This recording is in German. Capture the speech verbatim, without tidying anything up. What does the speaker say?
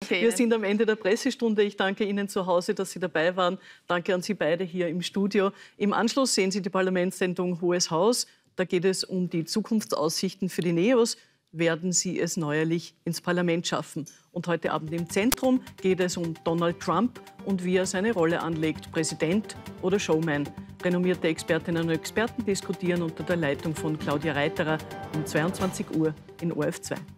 Wir Ihnen. sind am Ende der Pressestunde. Ich danke Ihnen zu Hause, dass Sie dabei waren. Danke an Sie beide hier im Studio. Im Anschluss sehen Sie die Parlamentssendung Hohes Haus. Da geht es um die Zukunftsaussichten für die Neos. Werden sie es neuerlich ins Parlament schaffen? Und heute Abend im Zentrum geht es um Donald Trump und wie er seine Rolle anlegt, Präsident oder Showman. Renommierte Expertinnen und Experten diskutieren unter der Leitung von Claudia Reiterer um zweiundzwanzig Uhr in O R F zwei.